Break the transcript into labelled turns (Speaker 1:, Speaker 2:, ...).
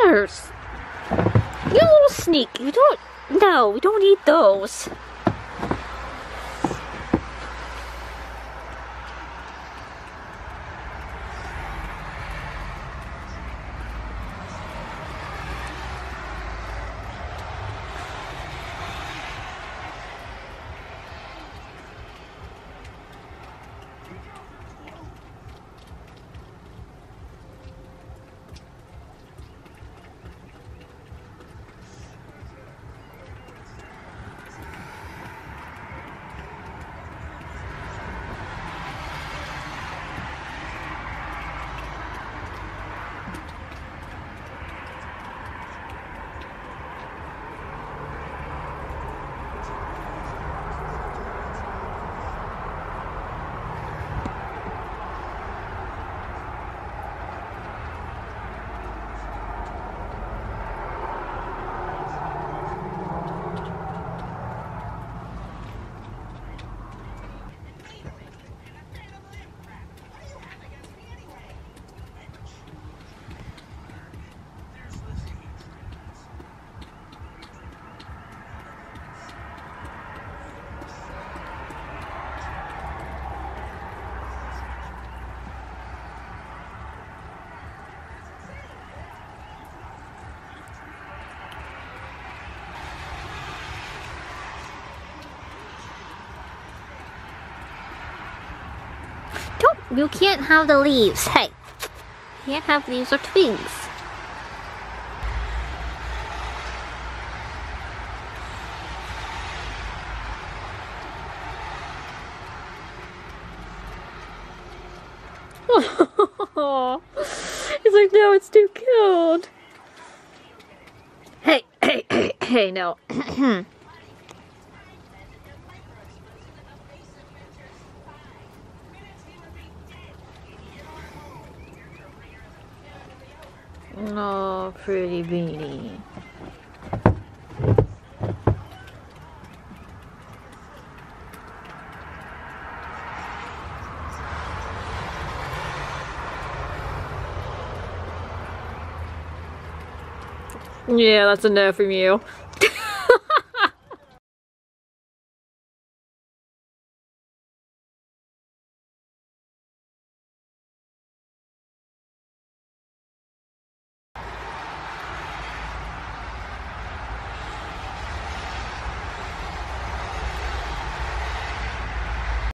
Speaker 1: Critters! You little sneak. You don't... No, we don't eat those. You can't have the leaves. Hey, you can't have leaves or twigs. He's like, no, it's too cold. Hey, no. Oh, pretty beanie. Yeah, that's a no from you.